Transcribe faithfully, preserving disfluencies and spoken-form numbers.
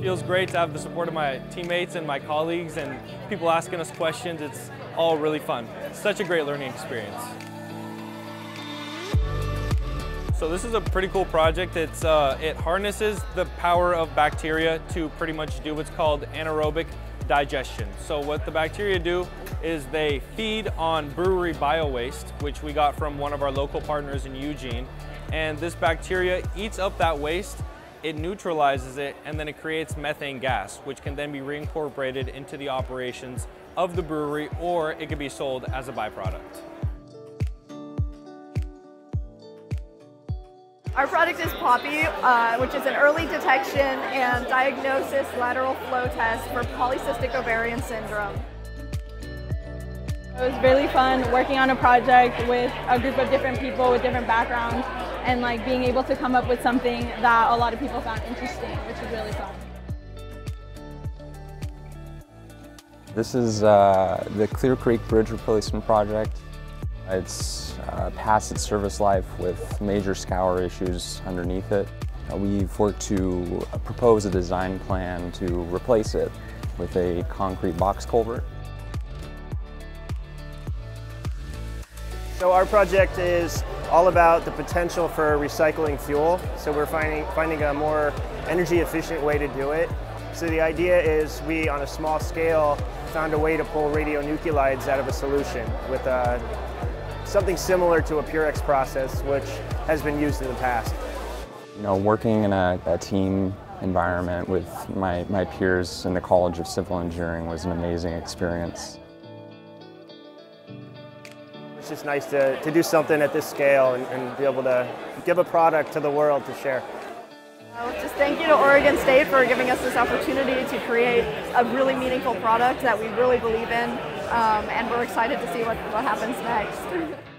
feels great to have the support of my teammates and my colleagues and people asking us questions. It's all really fun. It's such a great learning experience. So this is a pretty cool project. It's, uh, it harnesses the power of bacteria to pretty much do what's called anaerobic digestion. So what the bacteria do is they feed on brewery bio-waste, which we got from one of our local partners in Eugene. And this bacteria eats up that waste, it neutralizes it, and then it creates methane gas, which can then be reincorporated into the operations of the brewery, or it could be sold as a byproduct. Our product is Poppy, uh, which is an early detection and diagnosis lateral flow test for polycystic ovarian syndrome. It was really fun working on a project with a group of different people with different backgrounds and like being able to come up with something that a lot of people found interesting, which was really fun. This is uh, the Clear Creek Bridge Replacement Project. It's uh, past its service life with major scour issues underneath it. Uh, we've worked to propose a design plan to replace it with a concrete box culvert. So our project is all about the potential for recycling fuel. So we're finding, finding a more energy efficient way to do it. So the idea is we, on a small scale, found a way to pull radionuclides out of a solution with a something similar to a Purex process, which has been used in the past. You know, working in a, a team environment with my, my peers in the College of Civil Engineering was an amazing experience. It's just nice to, to do something at this scale and, and be able to give a product to the world to share. Uh, just thank you to Oregon State for giving us this opportunity to create a really meaningful product that we really believe in. Um, and we're excited to see what, what happens next.